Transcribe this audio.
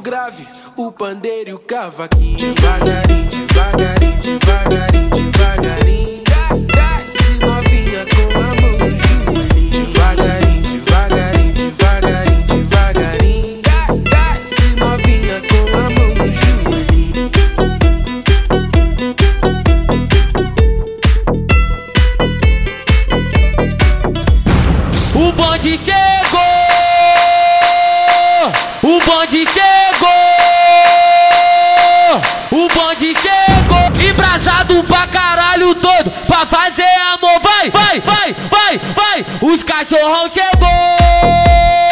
grave, o pandeiro e o cavaquinho. Devagarinho, devagarinho, devagarinho, devagarinho. Desce novinha com a mão no joelhinho. Devagarinho, devagarinho, devagarinho, devagarinho. Desce novinha com a mão no joelhinho. O bonde chegou! O bonde chegou! O bonde chegou! Embrasado pra caralho todo, pra fazer amor, vai, vai, vai, vai, vai! Os cachorrão chegou!